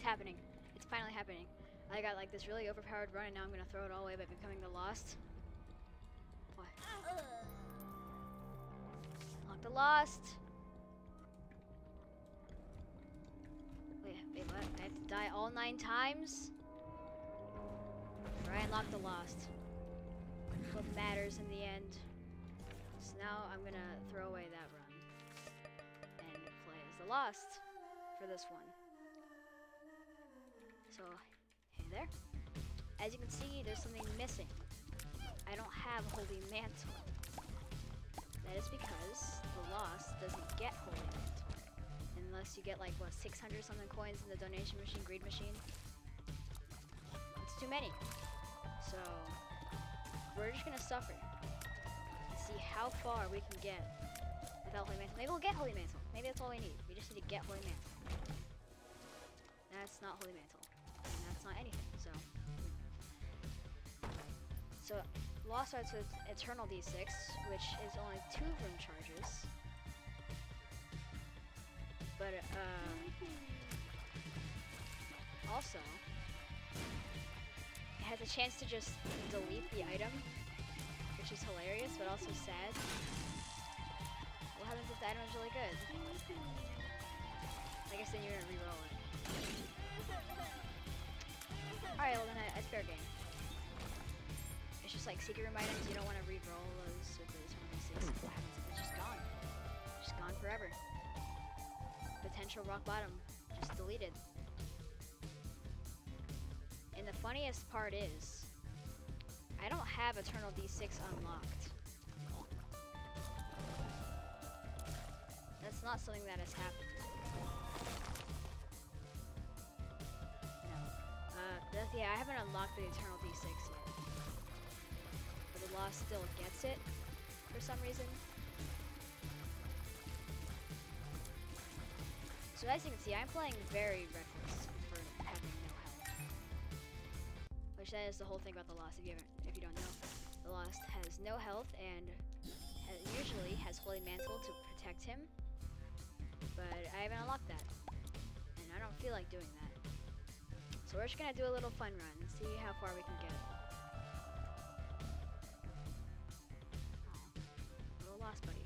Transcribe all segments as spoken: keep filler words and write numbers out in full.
happening. It's finally happening. I got like this really overpowered run, and now I'm gonna throw it all away by becoming the Lost. What? Unlock the Lost. Wait, wait, what? I have to die all nine times? Or I unlock the Lost. What matters in the end. So now I'm gonna throw away that run and play as the Lost for this one. So, hey there. As you can see, there's something missing. I don't have Holy Mantle. That is because the Lost doesn't get Holy Mantle. Unless you get like, what, six hundred something coins in the donation machine, greed machine. It's too many. So, we're just gonna suffer. And see how far we can get without Holy Mantle. Maybe we'll get Holy Mantle. Maybe that's all we need. We just need to get Holy Mantle. That's not Holy Mantle. And that's not anything, so. So, Lost starts with Eternal D six, which is only two room charges. But, uh, also, it has a chance to just delete the item, which is hilarious, but also sad. What happens if the item is really good? I guess then you're gonna re-roll it. Alright, well then I, it's fair game. It's just like secret room items, you don't want to re-roll those with the Eternal D six. What happens if it's just gone? Just gone forever. Potential rock bottom, just deleted. And the funniest part is, I don't have Eternal D six unlocked. That's not something that has happened. No. Uh, that's, yeah, I haven't unlocked the Eternal D six yet. But the Lost still gets it, for some reason. So as you can see, I'm playing very reckless for having no health. Which that is the whole thing about the Lost, if you haven't, if you don't know. The Lost has no health and has, usually has Holy Mantle to protect him. But I haven't unlocked that. And I don't feel like doing that. So we're just gonna do a little fun run and see how far we can get. Oh, little Lost buddy.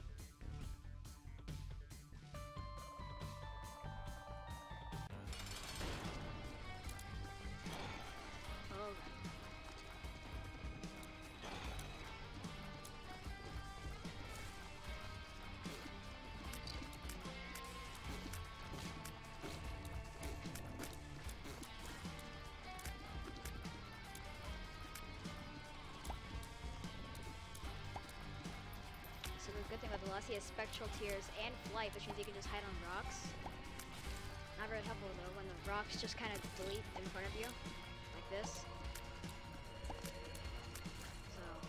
Oh, God. So the good thing about the Lost, he has Spectral Tears and Flight, which means you can just hide on rocks. Not very helpful though, when the rocks just kind of delete in front of you, like this. So,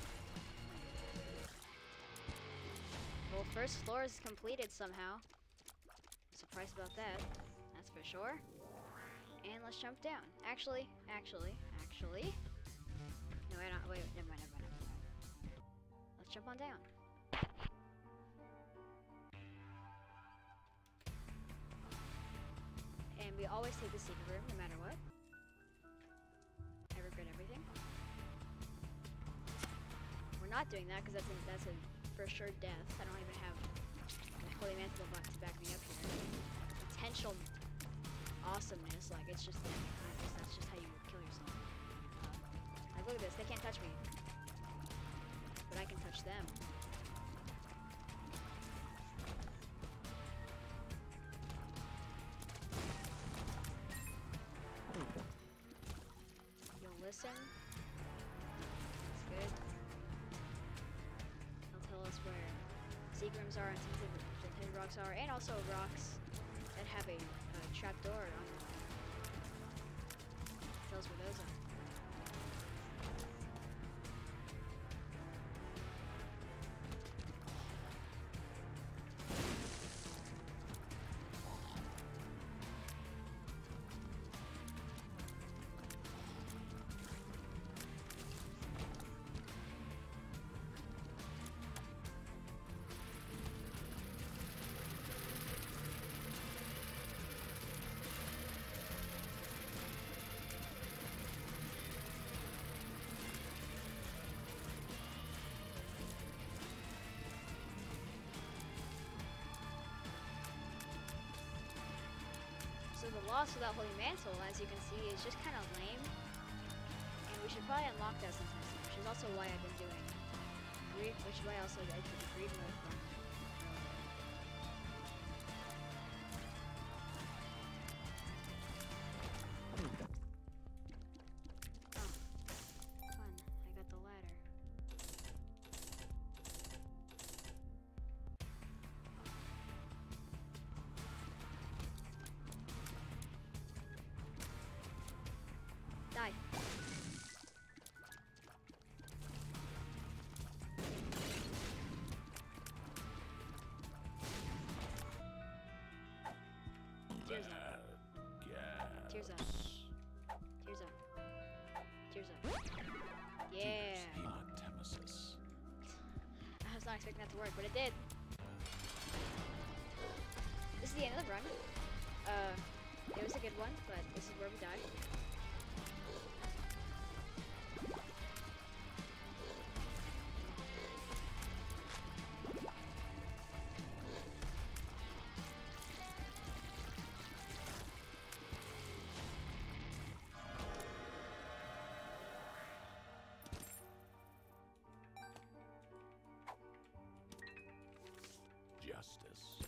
well, first floor is completed somehow. I'm surprised about that, that's for sure. And let's jump down. Actually, actually, actually. No, wait, not, wait, wait, never mind, never mind, never mind. Let's jump on down. And we always take the secret room, no matter what. I regret everything. We're not doing that because that's a, that's a for sure death. I don't even have the Holy Mantle to back me up here. Potential awesomeness, like it's just that's just how you kill yourself. Like look at this, they can't touch me, but I can touch them. You'll listen. That's good. They'll tell us where secret rooms are and tinted rocks are, and also rocks that have a, a trapdoor on them. Tell us where those are. Lost without Holy Mantle, as you can see, is just kind of lame. And we should probably unlock that sometime soon, which is also why I've been doing greed, which is why I also did the greed mode run. Die. Tears up. Tears up. Tears up. Tears up. Yeah. I was not expecting that to work, but it did. This is the end of the run. Uh, it was a good one, but this is where we died. Justice.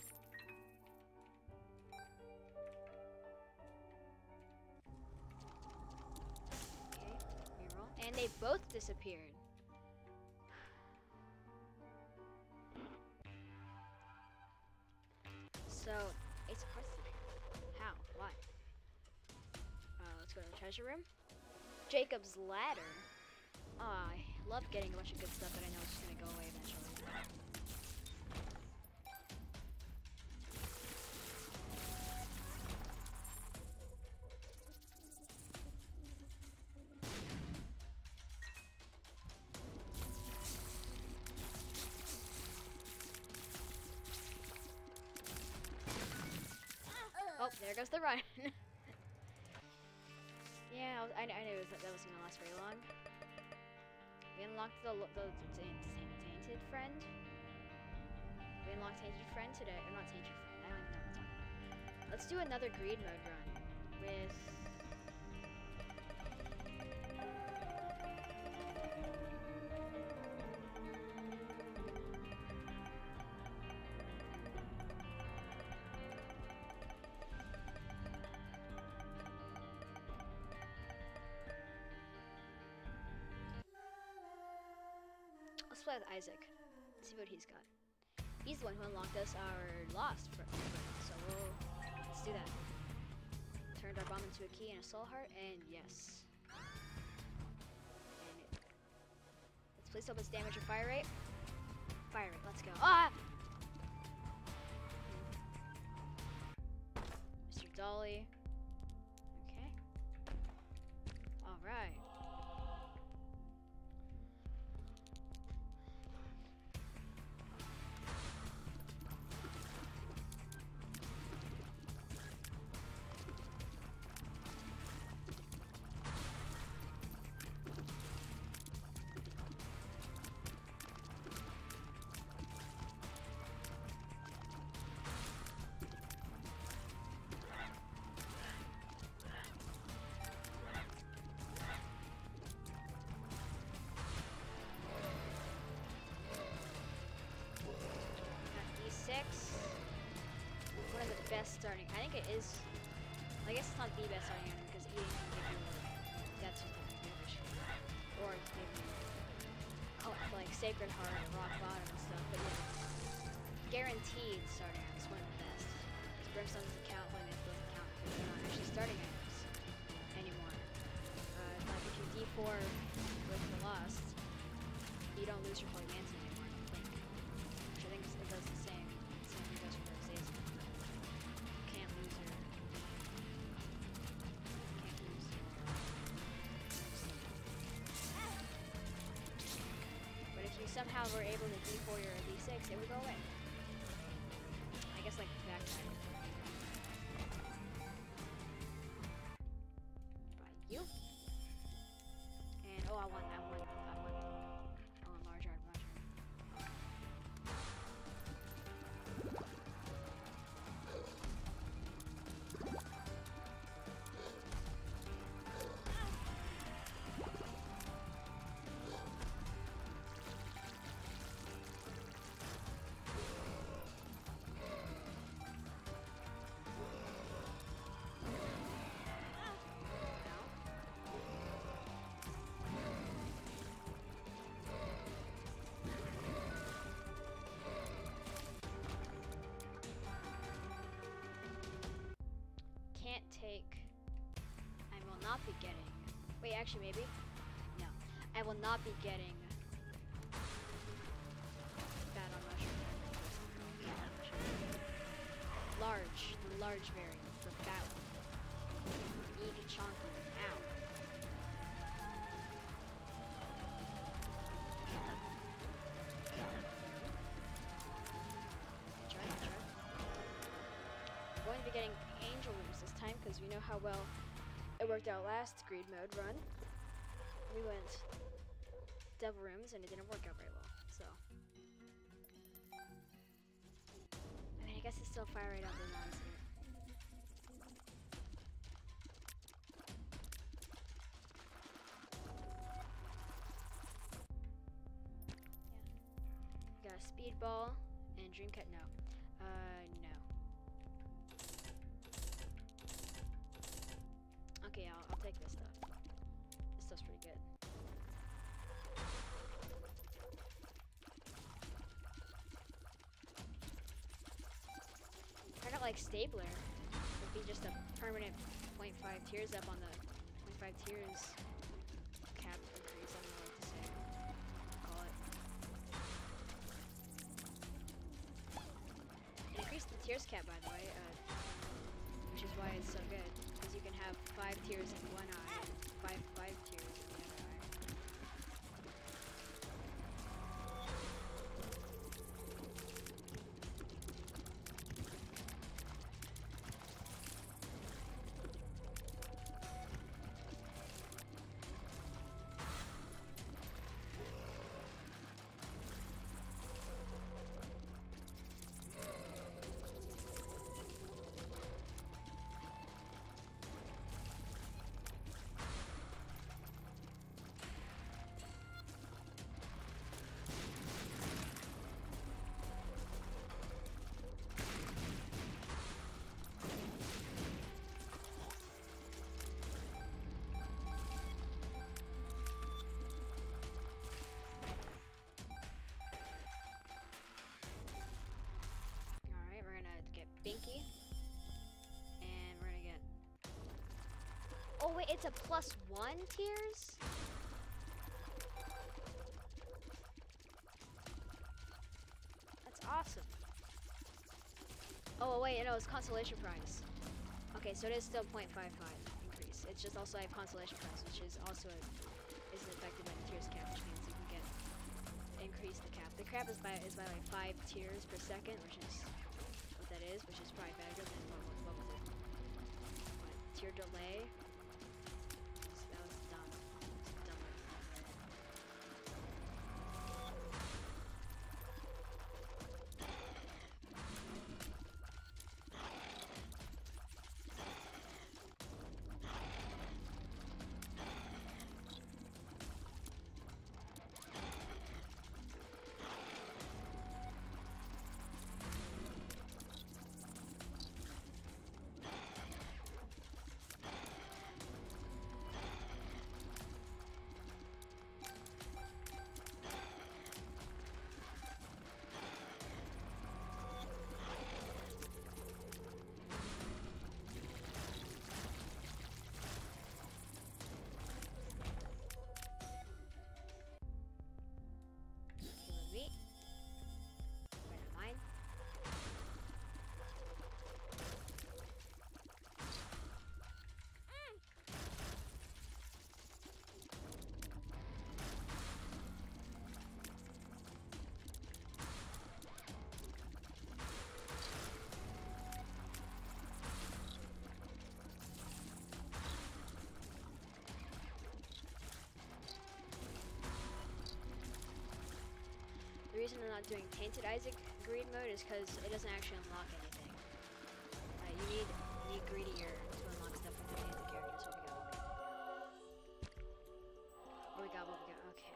Okay, reroll. And they both disappeared. So, it's a question. How? Why? Uh, let's go to the treasure room. Jacob's ladder. Oh, I love getting a bunch of good stuff that I know is just gonna go away eventually. Oh, there goes the run. Yeah, I, was, I, I knew that, that wasn't gonna last very long. We unlocked the, the, the tainted friend. We unlocked tainted friend today. Or not tainted friend. I don't even know what I'm talking about. Let's do another greed mode run with. Let's play with Isaac. Let's see what he's got. He's the one who unlocked us our lost friend. So we'll let's do that. Turned our bomb into a key and a soul heart, and yes. And it, let's please hope it's damage or fire rate. Fire rate. Let's go. Ah! Mister Dolly. Okay. All right. Six. One of the best starting. I think it is. I guess it's not the best starting item because eating can give you death certificate, or maybe oh, like Sacred Heart and Rock Bottom and stuff. But yeah, guaranteed starting item is one of the best. Because Brimstone doesn't count, Holy Mantle doesn't count because they're not actually starting items anymore. Uh, like if you D four with the Lost, you don't lose your Holy Mantle anymore. I don't think. Which I think is, it does the same. Somehow we're able to D four or D six, it would go away. I guess like back time. By you. And oh, I won, I won, I won. I won large art, large art. not be getting. Wait, actually, maybe. No, I will not be getting battle mushroom. Large, the large variant, the fat one. Eat chunky. Ow. Try, try. I'm going to be getting angel rooms this time because we know how well it worked out last greed mode run. We went devil rooms and it didn't work out very well. So, I mean, I guess it's still fire right up the nose here. Yeah. Got a speedball and dream cut. No, uh, no. Okay, I'll, I'll take this stuff. This stuff's pretty good. Kind of like Stapler. Would be just a permanent point five tiers up on the point five tiers cap increase. I don't know what to say. Call it. It increased the tiers cap, by the way, uh, which is why it's so good. Because you can have five tiers in one eye and five five tiers in the other eye. Binky. And we're gonna get... Oh wait, it's a plus one tiers? That's awesome. Oh wait, no, it's consolation prize. Okay, so it is still point five five increase. It's just also I have consolation prize, which is also a, isn't affected by the tiers cap, which means you can get increase the cap. The cap is by is by like five tiers per second, which is that is, which is probably better than what, what, what was it? What, tier delay? That was dumb. Dumb. The reason I'm not doing Tainted Isaac greed mode is because it doesn't actually unlock anything. Uh, you need you need greedier to unlock stuff with the Tainted characters. What we got, what we got. What we got, what we got. Okay.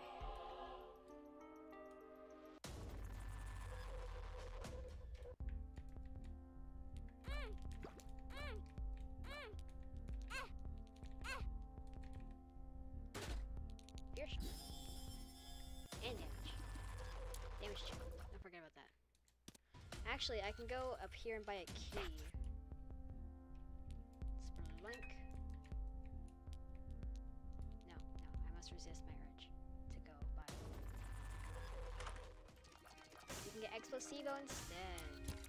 Fierce. And damage. Damage two. Don't forget about that. Actually, I can go up here and buy a key. Splunk. just resist my urge to go buy it. You can get Explosivo instead.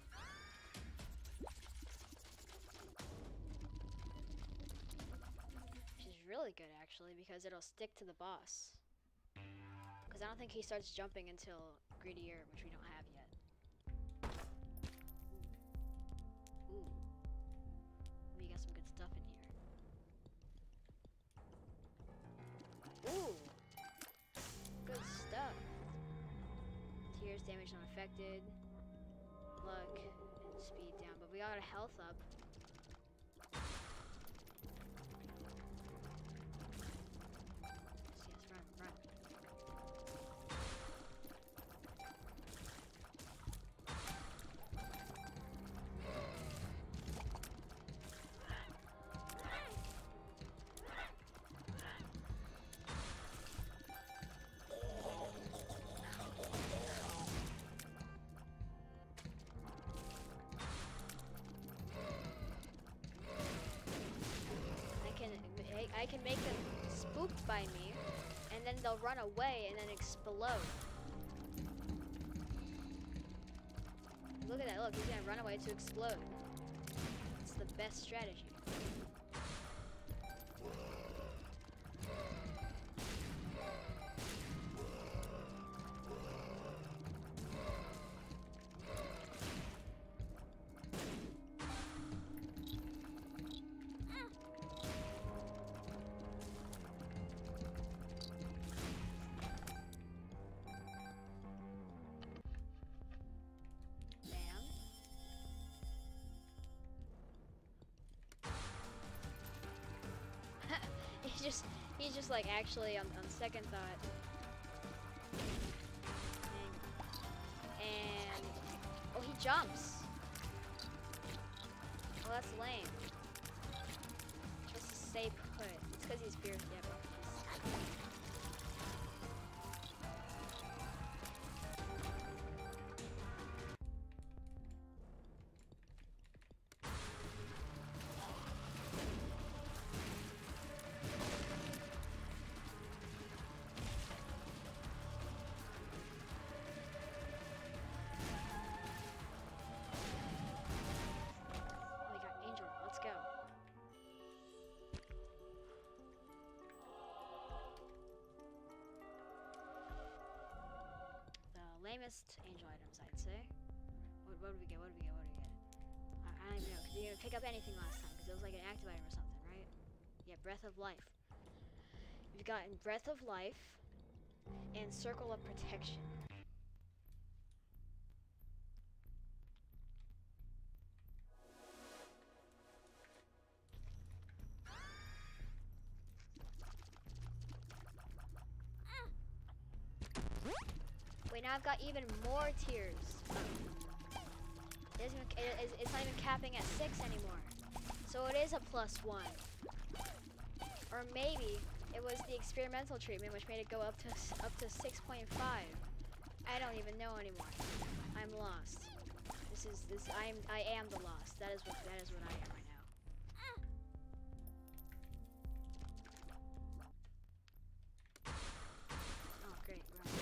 Which is really good actually, because it'll stick to the boss. Because I don't think he starts jumping until Greedy Herb, which we don't have yet. Ooh. We got some good stuff in here. Ooh! Good stuff. Tears, damage unaffected. Luck, and speed down. But we got our health up. Yes, yes, run, run. I can make them spooked by me, and then they'll run away and then explode. Look at that, look, he's gonna run away to explode. It's the best strategy. He's just, he's just like actually on, on second thought. And, and, oh, he jumps. Oh, that's lame. Just to stay put. It's because he's fierce. Yeah, but he's... Lamest angel items, I'd say. What, what did we get? What did we get? What did we get? I, I don't even know. Cause we didn't pick up anything last time because it was like an active item or something, right? Yeah, Breath of Life. We've gotten Breath of Life and Circle of Protection. Wait, now I've got even more tiers. It isn't, it, it's not even capping at six anymore. So it is a plus one. Or maybe it was the experimental treatment which made it go up to up to six point five. I don't even know anymore. I'm lost. This is this I am I am the lost. That is what that is what I am right now. Oh great, right.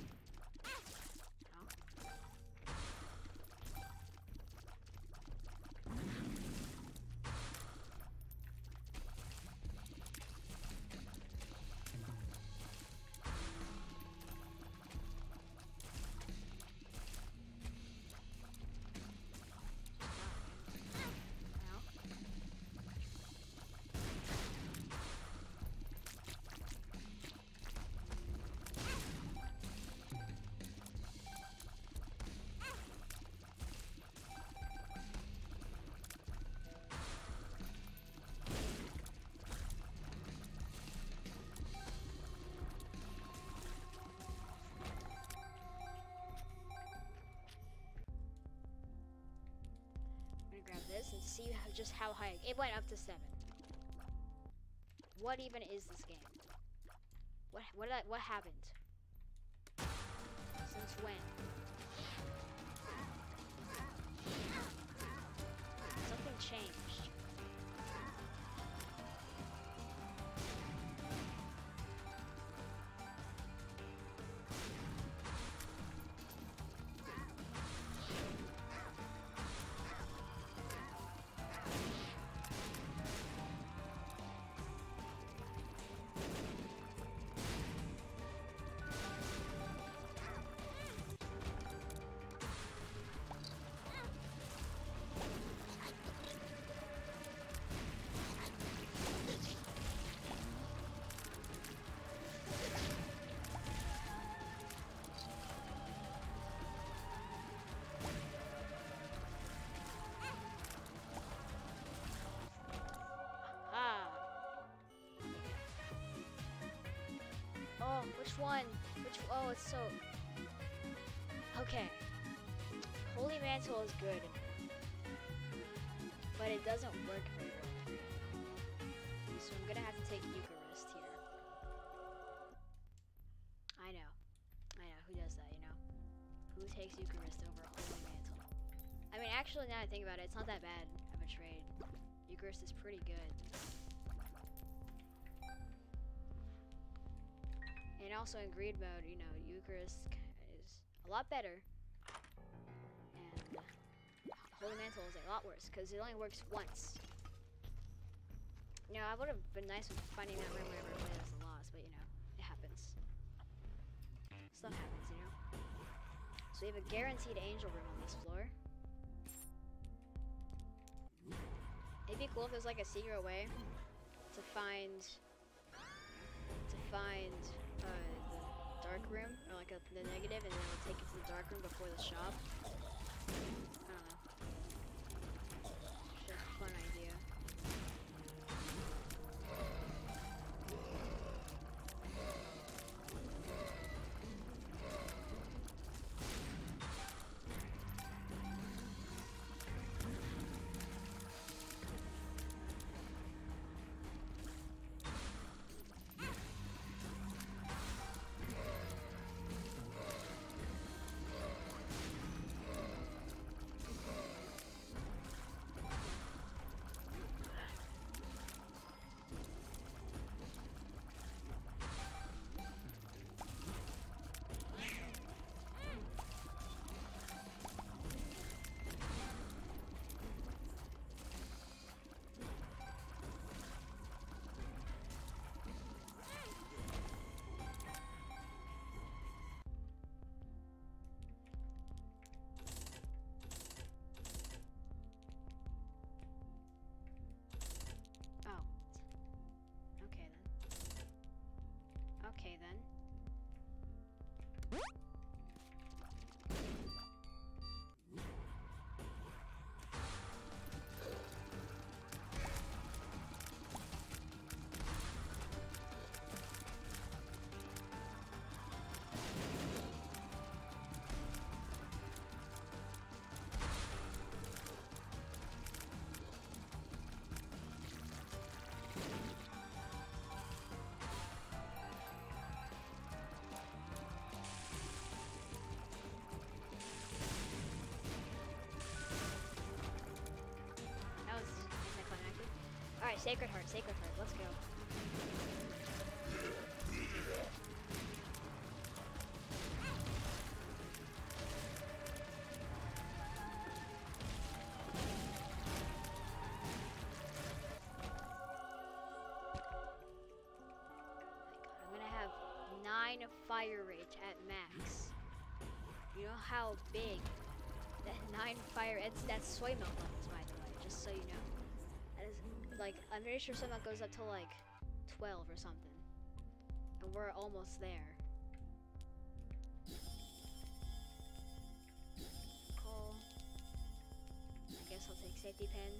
Grab this and see how, just how high it went up to seven. What even is this game? What what did I, what happened? Since when? Something changed. Which one? Which, oh, it's so, okay. Holy Mantle is good, but it doesn't work very well. So I'm gonna have to take Eucharist here. I know. I know. Who does that, you know? Who takes Eucharist over Holy Mantle? I mean, actually, now I think about it, it's not that bad of a trade. Eucharist is pretty good. And also in greed mode, you know, Eucharist is a lot better. And Holy Mantle is a lot worse, because it only works once. You know, I would have been nice with finding that room whenever I played as the loss, but you know, it happens. Stuff happens, you know? So we have a guaranteed angel room on this floor. It'd be cool if there's like a secret way to find to find uh, the dark room, or like a, the negative, and then it'll take it to the dark room before the shop. I don't know. It's just a fun idea. Okay then. Alright, Sacred Heart, Sacred Heart, let's go. I'm gonna have nine fire rate at max. You know how big that nine fire, it's that's soy milk levels, by the way, just so you know. That is, like, I'm pretty sure somehow goes up to like twelve or something, and we're almost there. Call. I guess I'll take safety pin.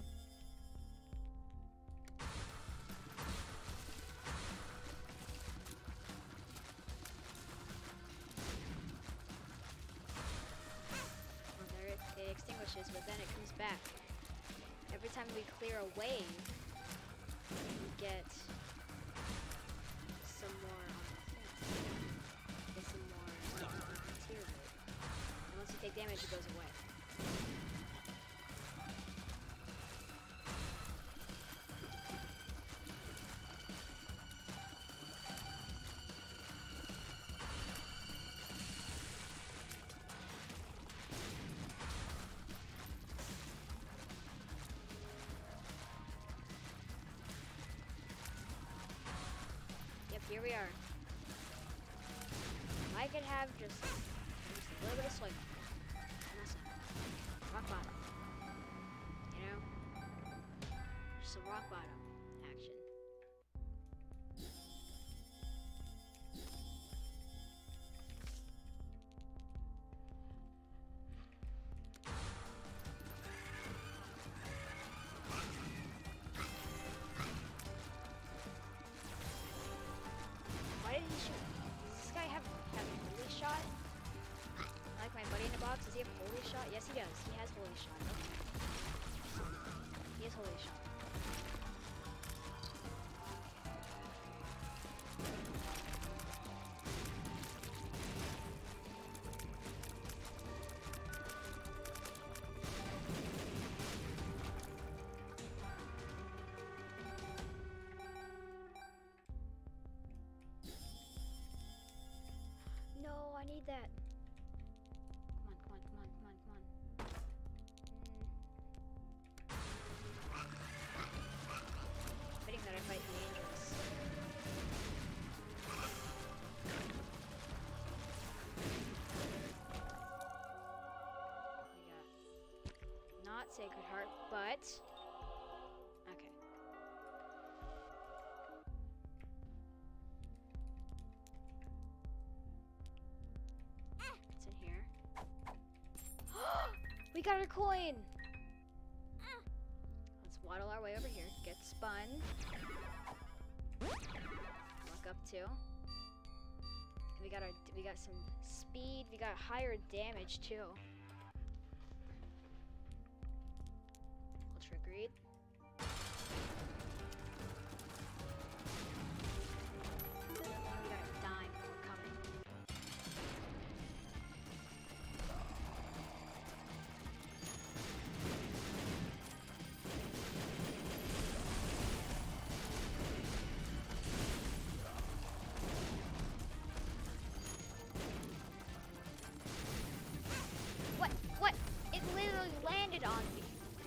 Well, there it, it extinguishes, but then it comes back. Every time we clear a wave, we get some more on the thing. Get some more tier rate. And once you take damage, it goes away. Here we are. I could have just, just a little bit of soy milk. Rock bottom. You know? Just some rock bottom action. Sacred Heart, but okay. What's in here? We got our coin! Let's waddle our way over here. Get spun. Walk up to. We got our we got some speed. We got higher damage too. Ultra greed. We got a dime. We're coming. What? What? It literally landed on me.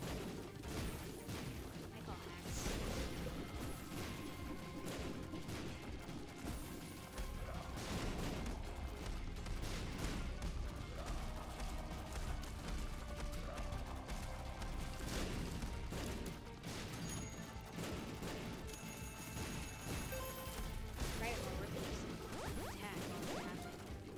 I call hacks. Right, well, we're gonna just attack while it's happening.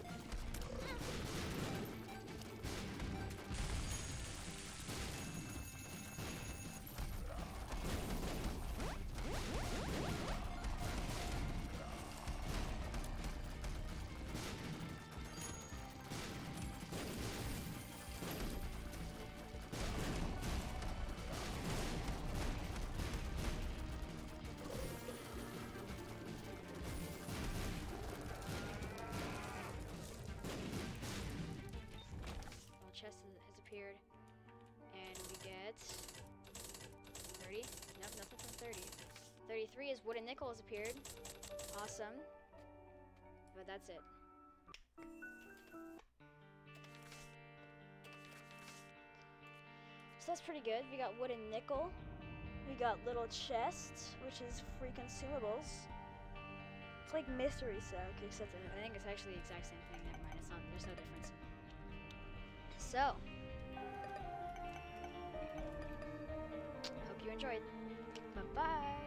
Well, chest has, has appeared, and we get thirty. Nope, nothing from thirty. thirty-three is wooden nickel has appeared. Awesome. But that's it. So that's pretty good. We got wooden nickel. We got little chest, which is free consumables. It's like mystery sack, except I think it's actually the exact same thing. Never mind. It's not. There's no difference. So, hope you enjoyed. Bye bye.